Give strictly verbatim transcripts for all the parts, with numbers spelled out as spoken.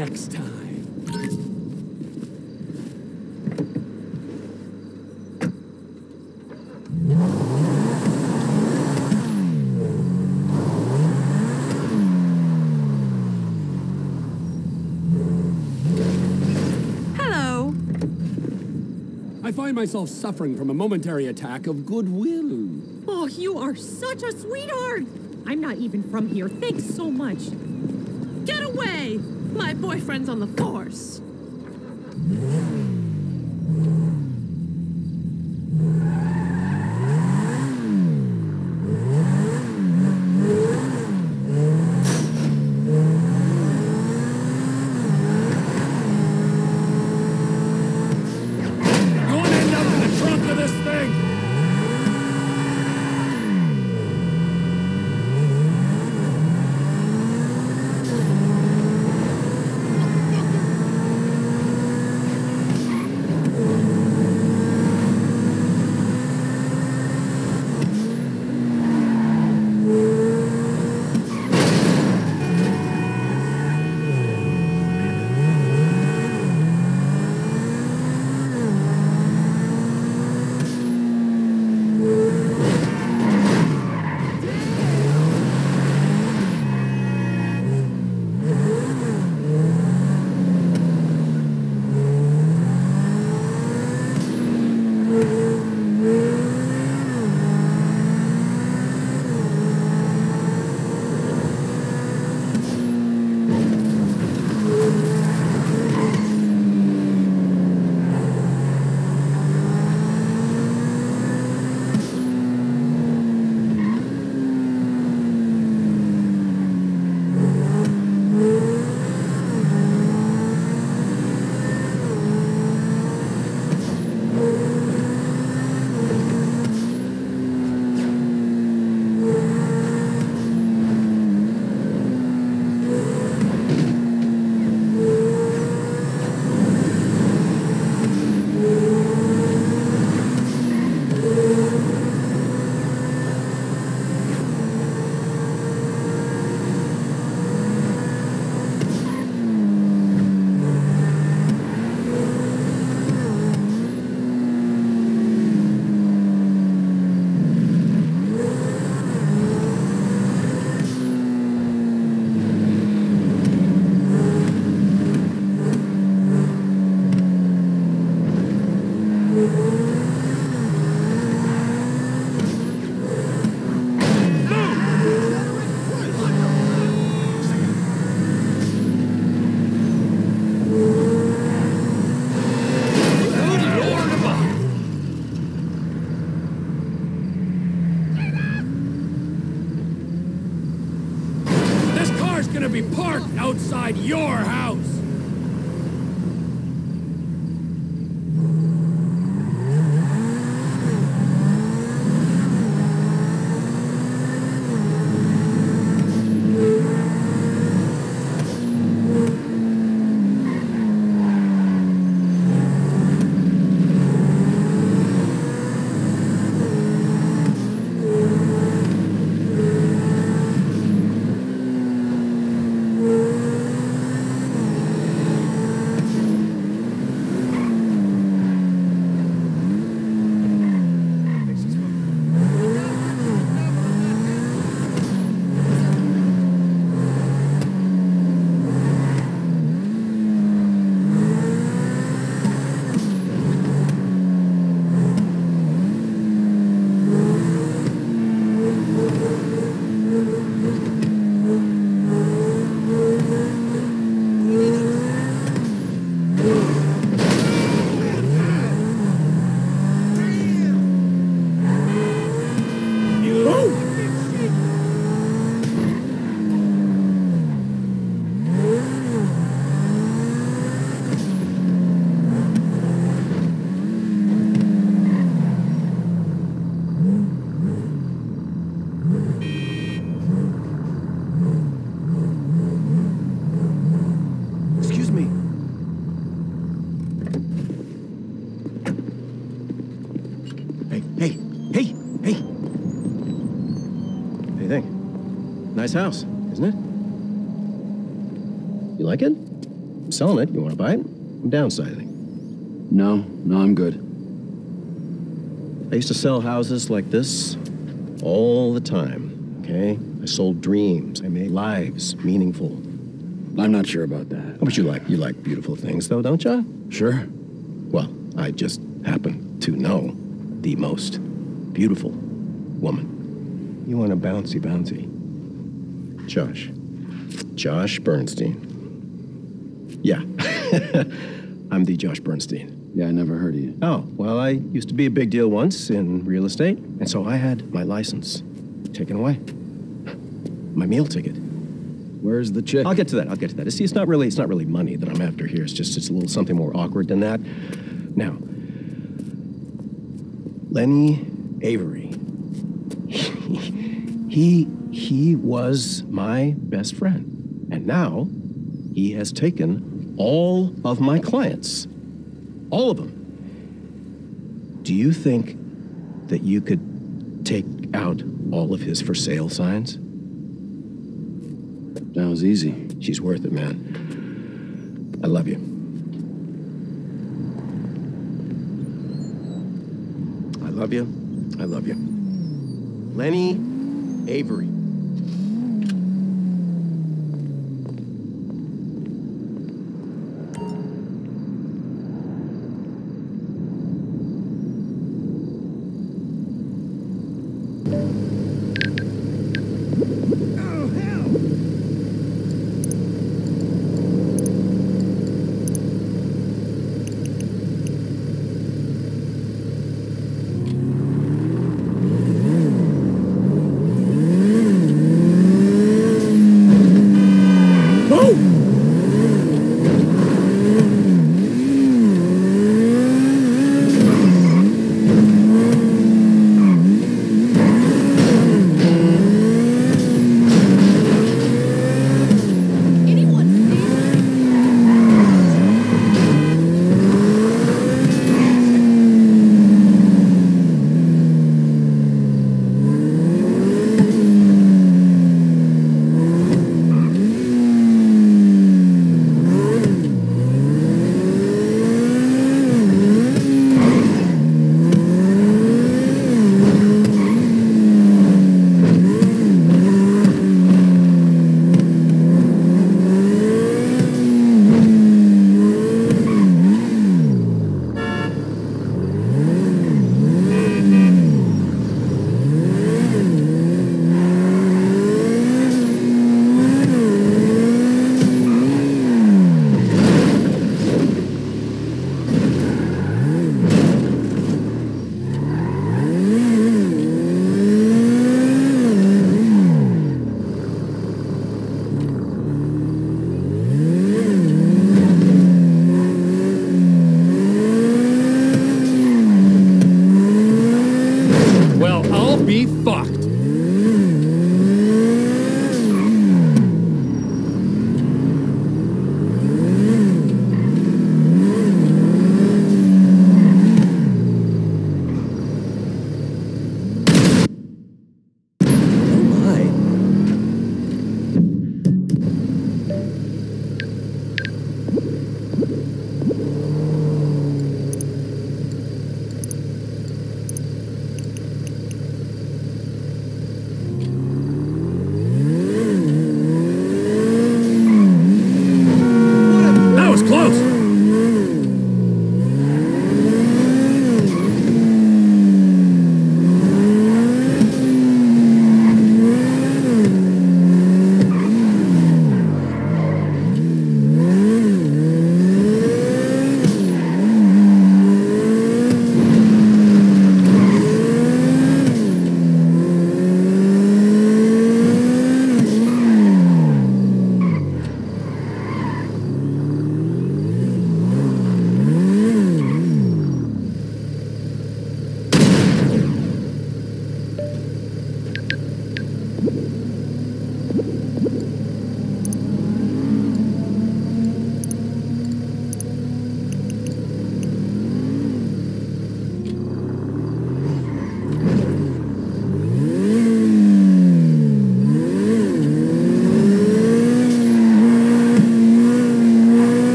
next time. Hello. I find myself suffering from a momentary attack of goodwill. Oh, you are such a sweetheart. I'm not even from here. Thanks so much. Get away! My boyfriend's on the force. Gonna be parked outside your house! Hey, hey, hey! What do you think? Nice house, isn't it? You like it? selling it. You want to buy it? I'm downsizing. No, no, I'm good. I used to sell houses like this all the time, okay? I sold dreams. I made lives meaningful. I'm not sure about that. Oh, but you like, you like beautiful things, though, don't you? Sure. Well, I just happen to know the most beautiful woman. You want a bouncy bouncy. Josh. Josh Bernstein. Yeah. I'm the Josh Bernstein. Yeah, I never heard of you. Oh, well, I used to be a big deal once in real estate, and so I had my license taken away. My meal ticket. Where's the chick? I'll get to that. I'll get to that. See, it's not really, it's not really money that I'm after here. It's just, it's a little something more awkward than that. Now, Lenny Avery. he, he was my best friend, and now he has taken all of my clients. All of them. Do you think that you could take out all of his for sale signs? That was easy. She's worth it, man. I love you. I love you. I love you. Lenny Avery.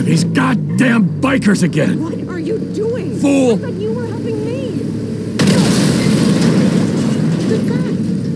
These goddamn bikers again! What are you doing? Fool! I thought you were helping me. Good guy.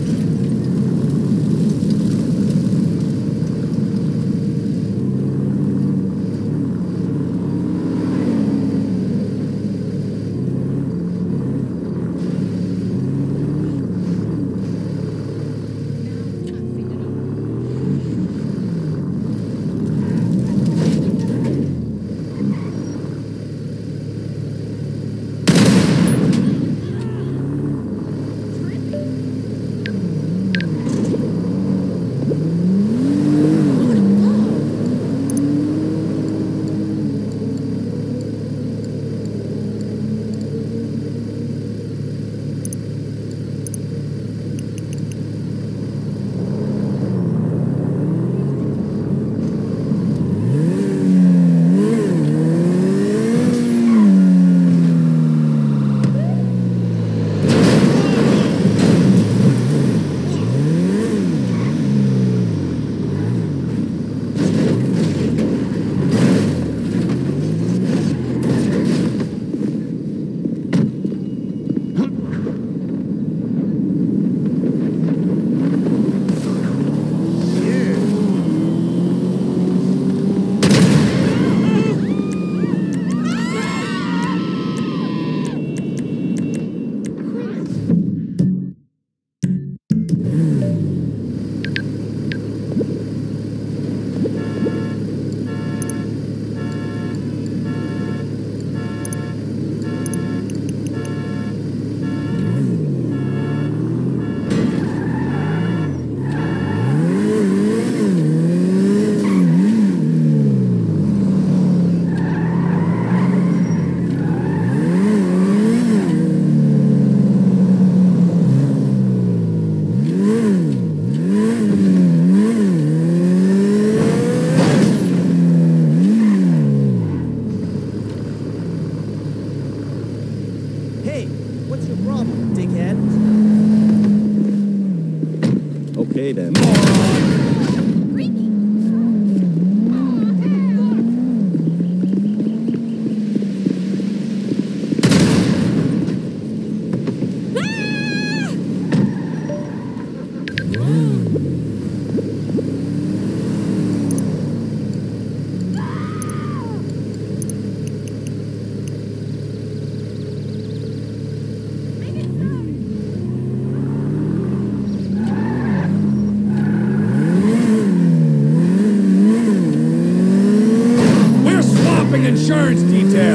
Hey, what's your problem, dickhead? Okay then. Insurance detail!